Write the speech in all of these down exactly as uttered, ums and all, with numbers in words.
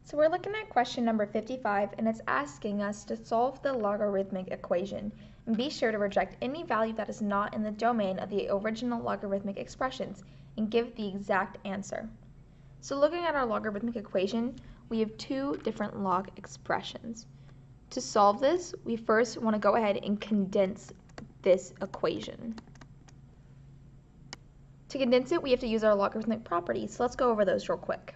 So we're looking at question number fifty-five, and it's asking us to solve the logarithmic equation. And be sure to reject any value that is not in the domain of the original logarithmic expressions and give the exact answer. So looking at our logarithmic equation, we have two different log expressions. To solve this, we first want to go ahead and condense this equation. To condense it, we have to use our logarithmic properties. So let's go over those real quick.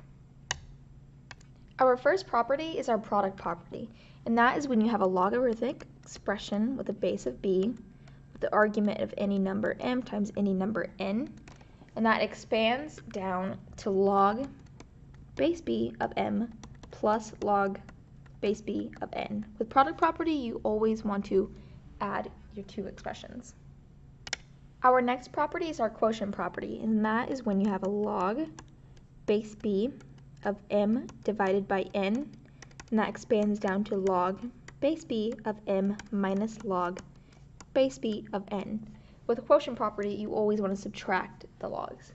Our first property is our product property, and that is when you have a logarithmic expression with a base of b, with the argument of any number m times any number n, and that expands down to log base b of m plus log base b of n. With product property, you always want to add your two expressions. Our next property is our quotient property, and that is when you have a log base b of m divided by n, and that expands down to log base b of m minus log base b of n. With a quotient property, you always want to subtract the logs.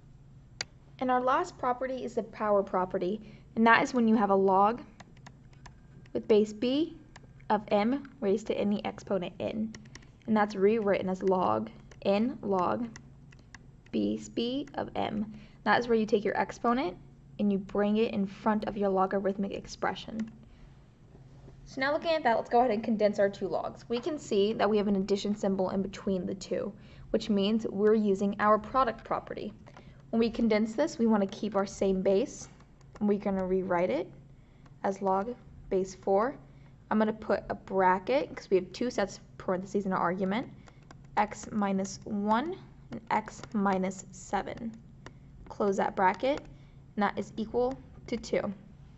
And our last property is the power property, and that is when you have a log with base b of m raised to any exponent n, and that's rewritten as log n log base b of m. That is where you take your exponent and you bring it in front of your logarithmic expression. So now looking at that, let's go ahead and condense our two logs. We can see that we have an addition symbol in between the two, which means we're using our product property. When we condense this, we want to keep our same base, and we're going to rewrite it as log base four. I'm going to put a bracket, because we have two sets of parentheses in our argument, x minus one and x minus seven. Close that bracket, and that is equal to two.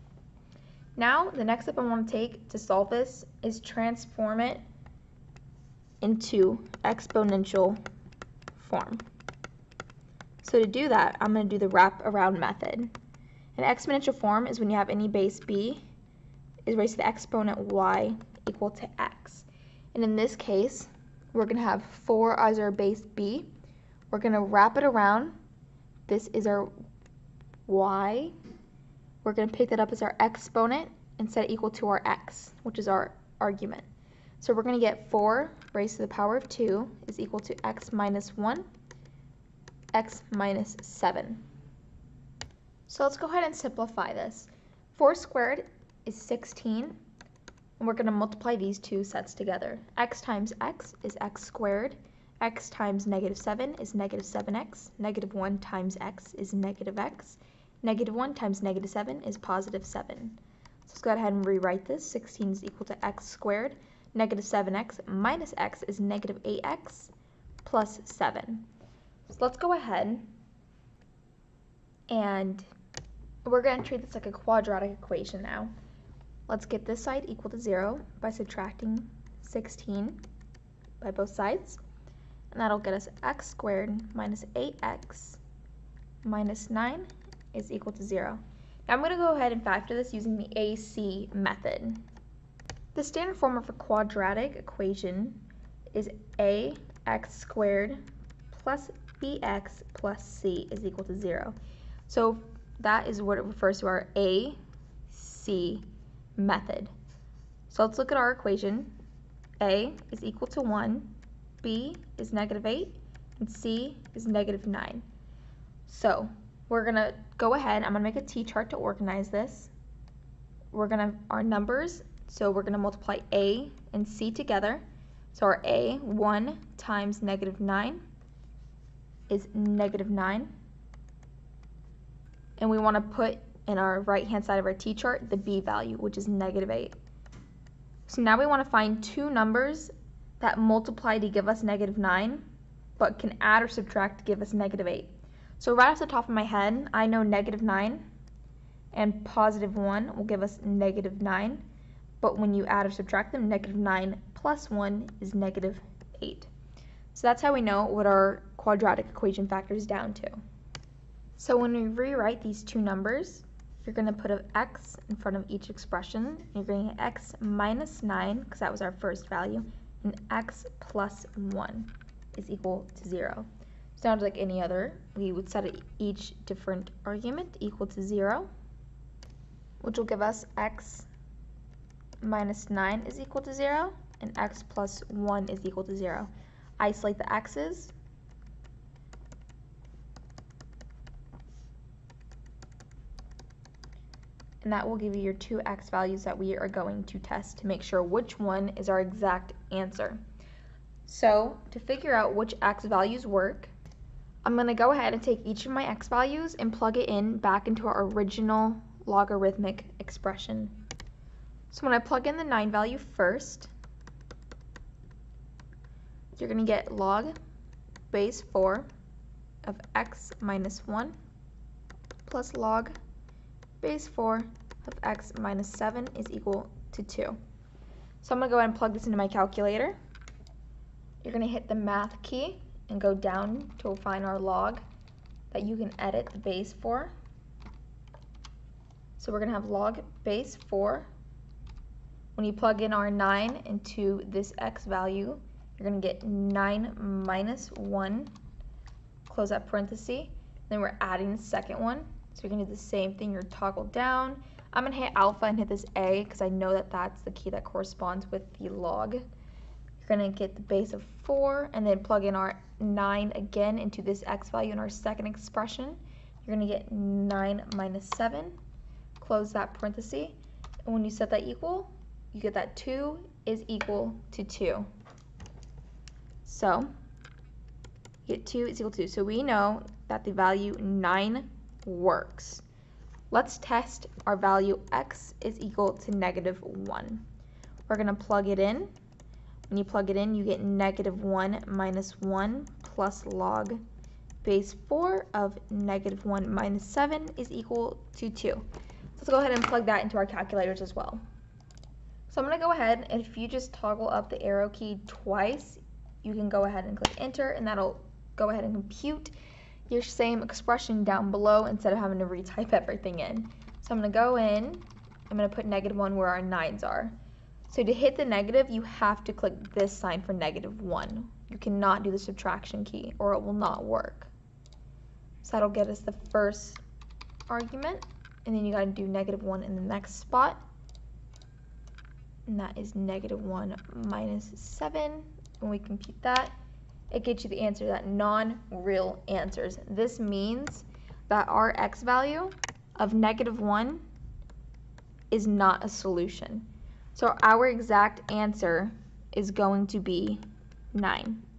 Now, the next step I want to take to solve this is transform it into exponential form. So to do that, I'm going to do the wraparound method. An exponential form is when you have any base b is raised to the exponent y equal to x. And in this case, we're going to have four as our base b. We're going to wrap it around. This is our y. We're going to pick that up as our exponent and set it equal to our x, which is our argument. So we're going to get four raised to the power of two is equal to x minus one, x minus seven. So let's go ahead and simplify this. four squared is sixteen, and we're going to multiply these two sets together. X times x is x squared. X times negative seven is negative seven x. Negative one times x is negative x. Negative one times negative seven is positive seven. So let's go ahead and rewrite this. sixteen is equal to x squared. Negative seven x minus x is negative eight x plus seven. So let's go ahead and we're going to treat this like a quadratic equation now. Let's get this side equal to zero by subtracting sixteen by both sides. And that'll get us x squared minus eight x minus nine is equal to zero. Now I'm going to go ahead and factor this using the A C method. The standard form of a quadratic equation is ax squared plus bx plus c is equal to zero. So that is what it refers to our A C method. So let's look at our equation. A is equal to one, b is negative eight, and c is negative nine. So we're going to go ahead, I'm going to make a t-chart to organize this. We're going to, our numbers, so we're going to multiply a and c together. So our a, one times negative nine is negative nine. And we want to put in our right-hand side of our t-chart the b value, which is negative eight. So now we want to find two numbers that multiply to give us negative nine, but can add or subtract to give us negative eight. So right off the top of my head, I know negative nine and positive one will give us negative nine, but when you add or subtract them, negative nine plus one is negative eight. So that's how we know what our quadratic equation factors down to. So when we rewrite these two numbers, you're going to put an x in front of each expression. You're going to get x minus nine, because that was our first value, and x plus one is equal to zero. Sounds like any other. We would set each different argument equal to zero. which will give us x minus nine is equal to zero, and x plus one is equal to zero. Isolate the x's. And that will give you your two x values that we are going to test to make sure which one is our exact answer. So to figure out which x values work, I'm going to go ahead and take each of my x values and plug it in back into our original logarithmic expression. So when I plug in the nine value first, you're going to get log base four of x minus one plus log base four of x minus seven is equal to two. So I'm going to go ahead and plug this into my calculator. You're going to hit the math key and go down to find our log that you can edit the base for. So we're going to have log base four. When you plug in our nine into this x value, you're going to get nine minus one, close that parenthesis, then we're adding the second one. So you're going to do the same thing, you're toggle down. I'm going to hit alpha and hit this A because I know that that's the key that corresponds with the log. You're going to get the base of four and then plug in our nine again into this x value in our second expression. You're going to get nine minus seven, close that parenthesis, and when you set that equal, you get that two is equal to two. So you get two is equal to two. So we know that the value nine works. Let's test our value x is equal to negative one. We're going to plug it in. When you plug it in, you get negative one minus one plus log base four of negative one minus seven is equal to two. So let's go ahead and plug that into our calculators as well. So I'm going to go ahead, and if you just toggle up the arrow key twice, you can go ahead and click enter, and that'll go ahead and compute your same expression down below instead of having to retype everything in. So I'm going to go in, I'm going to put negative one where our nines are. So to hit the negative, you have to click this sign for negative one. You cannot do the subtraction key or it will not work. So that'll get us the first argument, and then you got to do negative one in the next spot. And that is negative one minus seven. When we compute that, it gets you the answer, that non-real answers. This means that our x value of negative one is not a solution. So our exact answer is going to be nine.